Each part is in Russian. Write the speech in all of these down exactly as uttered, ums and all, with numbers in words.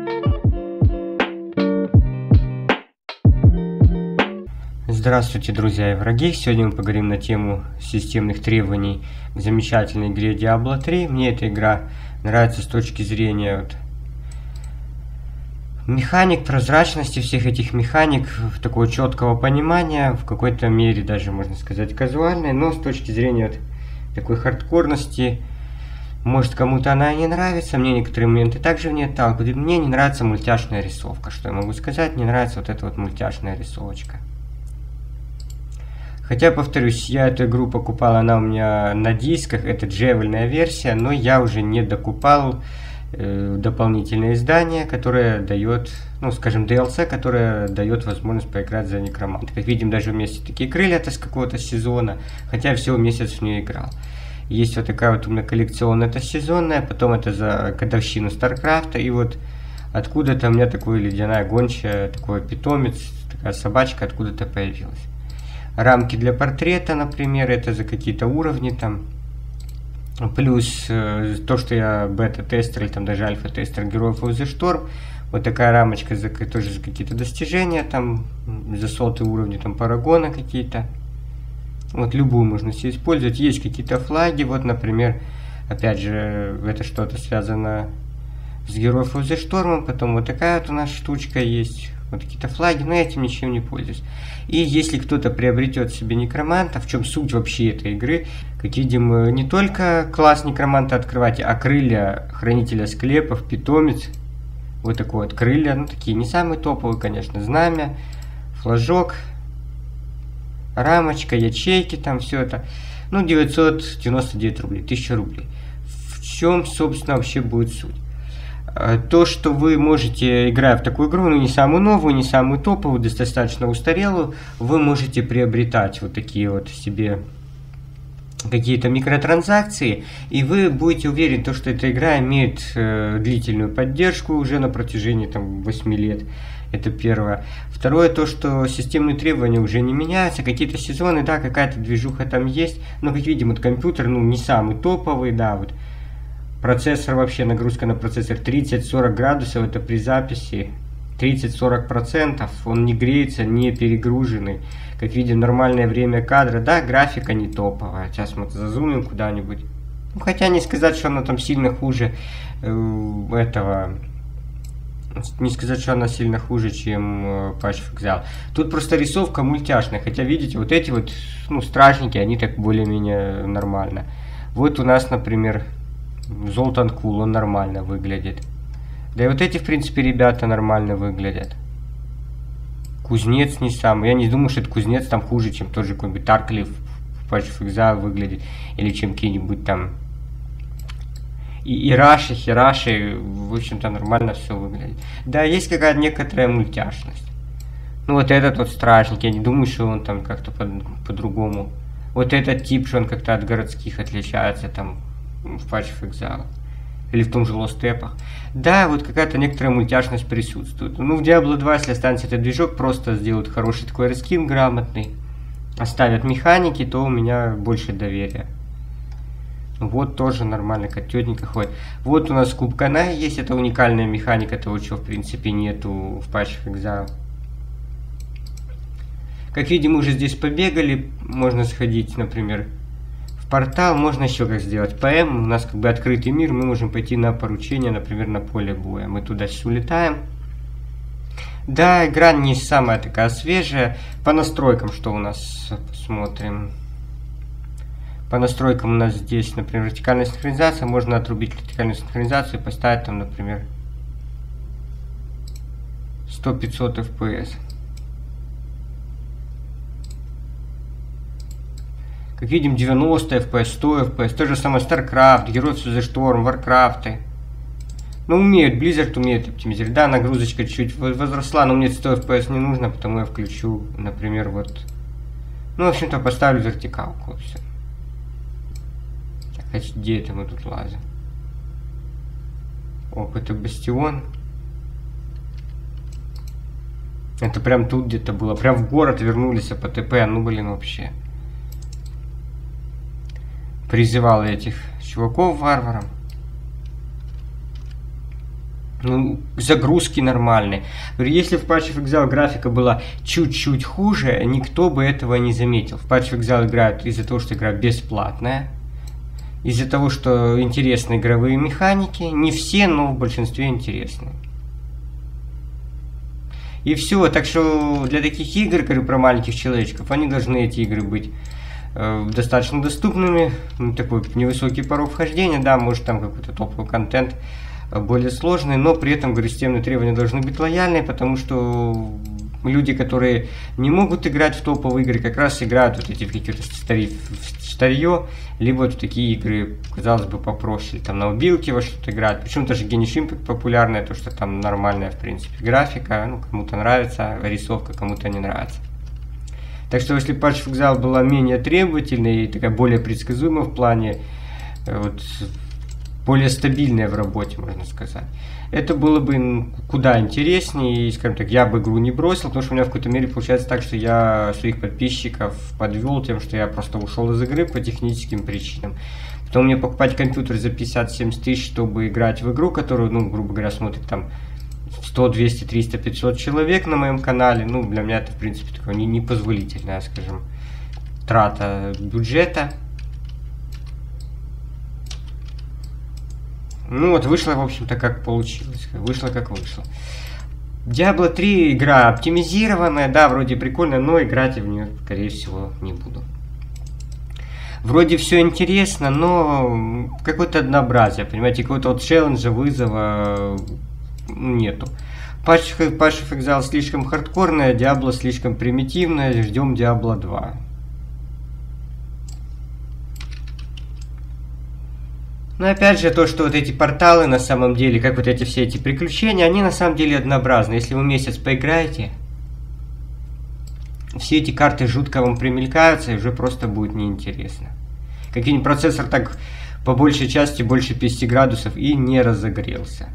Здравствуйте, друзья и враги! Сегодня мы поговорим на тему системных требований к замечательной игре Диабло три. Мне эта игра нравится с точки зрения вот, механик, прозрачности всех этих механик, такого четкого понимания, в какой-то мере даже, можно сказать, казуальной, но с точки зрения вот, такой хардкорности, может кому-то она и не нравится, мне некоторые моменты также в ней отталкивают. Мне не нравится мультяшная рисовка, что я могу сказать, не нравится вот эта вот мультяшная рисовочка. Хотя, повторюсь, я эту игру покупал, она у меня на дисках, это джевельная версия, но я уже не докупал э, дополнительное издание, которое дает, ну, скажем, ди эл си, которое дает возможность поиграть за некроманта. Как видим, даже вместе такие крылья, это с какого-то сезона, хотя я всего месяц в нее играл. Есть вот такая вот у меня коллекционная, это сезонная, потом это за годовщину Старкрафта, и вот откуда-то у меня такой ледяная гончая, такой питомец, такая собачка откуда-то появилась. Рамки для портрета, например, это за какие-то уровни там. Плюс э, то, что я бета-тестер или там даже альфа-тестер Героев of the Storm. Вот такая рамочка за, тоже за какие-то достижения, там, за сотые уровни, там, парагона какие-то. Вот любую можно себе использовать. Есть какие-то флаги, вот, например, опять же, это что-то связано с Героев of the Storm. Потом вот такая вот у нас штучка есть. Вот какие-то флаги, но я этим ничем не пользуюсь. И если кто-то приобретет себе некроманта, в чем суть вообще этой игры, как видим, не только класс некроманта открывать, а крылья хранителя склепов, питомец, вот такой вот крылья, ну такие не самые топовые, конечно, знамя, флажок, рамочка, ячейки, там все это, ну девятьсот девяносто девять рублей, тысяча рублей. В чем, собственно, вообще будет суть? То, что вы можете, играя в такую игру, ну не самую новую, не самую топовую, достаточно устарелую, вы можете приобретать вот такие вот себе какие-то микротранзакции, и вы будете уверены, то, что эта игра имеет э, длительную поддержку уже на протяжении там, восьми лет. Это первое. Второе, то, что системные требования уже не меняются, какие-то сезоны, да, какая-то движуха там есть, но, как видим, вот компьютер, ну, не самый топовый, да, вот. Процессор, вообще нагрузка на процессор тридцать-сорок градусов, это при записи тридцать-сорок процентов, он не греется, не перегруженный. Как видим, нормальное время кадра, да, графика не топовая. Сейчас мы зазумим куда-нибудь. Ну, хотя не сказать, что она там сильно хуже э, этого, не сказать, что она сильно хуже, чем э, Patch Exile. Тут просто рисовка мультяшная, хотя видите, вот эти вот, ну, стражники, они так более-менее нормально. Вот у нас, например, Золтан Кул, он нормально выглядит. Да и вот эти, в принципе, ребята нормально выглядят. Кузнец не самый. Я не думаю, что этот кузнец там хуже, чем тот же какой-нибудь Тарклифф в Patch of Exile выглядит. Или чем какие-нибудь там и Ираши, Хираши. В общем-то, нормально все выглядит. Да, есть какая-то некоторая мультяшность. Ну, вот этот вот стражник. Я не думаю, что он там как-то по-другому. Вот этот тип, что он как-то от городских отличается там в Patch of Exile. Или в том же Lost Stepp'ах. Да, вот какая-то некоторая мультяшность присутствует. Ну, в Diablo два, если останется этот движок, просто сделают хороший такой рескин грамотный, оставят механики, то у меня больше доверия. Вот тоже нормально, котенько ходит. Вот у нас Куб Канай есть, это уникальная механика, того, чего в принципе нету в Patch of Exile. Как видим, мы уже здесь побегали, можно сходить, например, портал, можно еще как сделать ПМ, у нас как бы открытый мир, мы можем пойти на поручение, например, на поле боя. Мы туда сейчас улетаем. Да, игра не самая такая свежая. По настройкам, что у нас, посмотрим. По настройкам у нас здесь, например, вертикальная синхронизация. Можно отрубить вертикальную синхронизацию и поставить там, например, сто-пятьсот эф пи эс. Как видим, девяносто эф пи эс, сто эф пи эс, то же самое StarCraft, Heroes of the Storm, Warcraft. Ну, умеют, Blizzard умеет оптимизировать. Да, нагрузочка чуть-чуть возросла, но мне сто эф пи эс не нужно, потому я включу, например, вот... Ну, в общем-то, поставлю вертикалку, все. Так, а где это мы тут лазим? Оп, это Бастион. Это прям тут где-то было. Прям в город вернулись, а по ТП, ну, блин, вообще. Призывал этих чуваков варварам. Ну, загрузки нормальные. Если в Path of Exile графика была чуть-чуть хуже, никто бы этого не заметил. В Path of Exile играют из-за того, что игра бесплатная, из-за того, что интересны игровые механики. Не все, но в большинстве интересны. И все. Так что для таких игр, говорю про маленьких человечков, они должны, эти игры, быть э, достаточно доступными. Ну, такой невысокий порог вхождения, да, может там какой-то топовый контент более сложные, но при этом, говорю, системные требования должны быть лояльные, потому что люди, которые не могут играть в топовые игры, как раз играют вот эти в какие-то старье, либо вот в такие игры, казалось бы, попроще, там на мобилке во что-то играют. Причем даже Genshin Impact популярная, то что там нормальная, в принципе, графика, ну, кому-то нравится, рисовка, кому-то не нравится. Так что, если Path of Exile была менее требовательной и такая более предсказуемая в плане вот, более стабильная в работе, можно сказать, это было бы куда интереснее, и, скажем так, я бы игру не бросил, потому что у меня в какой-то мере получается так, что я своих подписчиков подвел тем, что я просто ушел из игры по техническим причинам. Потом мне покупать компьютер за пятьдесят-семьдесят тысяч, чтобы играть в игру, которую, ну, грубо говоря, смотрит там сто, двести, триста, пятьсот человек на моем канале, ну, для меня это, в принципе, такое непозволительная, скажем, трата бюджета. Ну вот, вышло, в общем-то, как получилось. Вышло, как вышло. Диабло три игра оптимизированная, да, вроде прикольная, но играть в нее, скорее всего, не буду. Вроде все интересно, но какое-то однообразие, понимаете, какого-то вот челленджа, вызова нету. Path of Exile слишком хардкорная, Diablo слишком примитивная, ждем Diablo два. Но опять же, то, что вот эти порталы на самом деле, как вот эти все эти приключения, они на самом деле однообразны. Если вы месяц поиграете, все эти карты жутко вам примелькаются, и уже просто будет неинтересно. Какой-нибудь процессор так по большей части больше пятидесяти градусов и не разогрелся.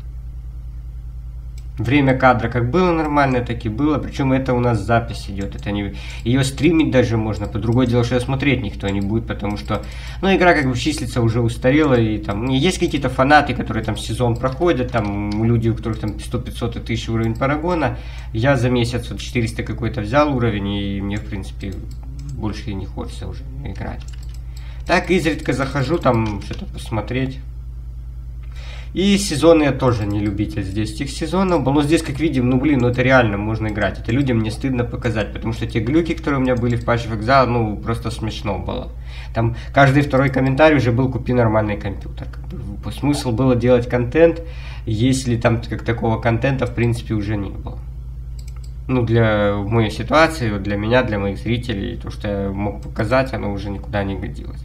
Время кадра как было нормально, так и было. Причем это у нас запись идет. Это не... Ее стримить даже можно. По другое дело, что ее смотреть никто не будет, потому что, ну, игра как бы числится уже устарела. И там есть какие-то фанаты, которые там сезон проходят. Там люди, у которых там сто-пятьсот и тысяча уровень Парагона. Я за месяц вот четыреста какой-то взял уровень. И мне, в принципе, больше и не хочется уже играть. Так, изредка захожу там что-то посмотреть. И сезоны я тоже не любитель здесь этих сезонов. Но здесь, как видим, ну блин, ну это реально можно играть. Это людям не стыдно показать. Потому что те глюки, которые у меня были в Path of Exile, ну просто смешно было. Там каждый второй комментарий уже был: купи нормальный компьютер. Как бы, смысл было делать контент, если там как такого контента в принципе уже не было. Ну для моей ситуации, вот для меня, для моих зрителей, то, что я мог показать, оно уже никуда не годилось.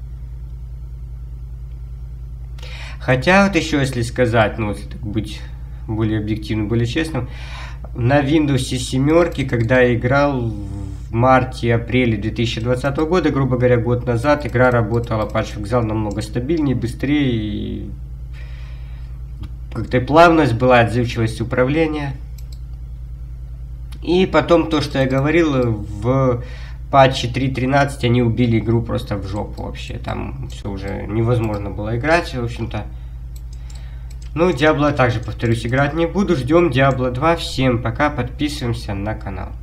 Хотя, вот еще если сказать, ну, если так быть более объективным, более честным, на Windows семь, когда я играл в марте-апреле две тысячи двадцатого года, грубо говоря, год назад, игра работала, Path of Exile намного стабильнее, быстрее, и как-то плавность была, отзывчивость управления. И потом то, что я говорил, в патче три точка тринадцать они убили игру просто в жопу вообще. Там все уже невозможно было играть, в общем-то. Ну, Diablo также, повторюсь, играть не буду. Ждем Diablo два. Всем пока, подписываемся на канал.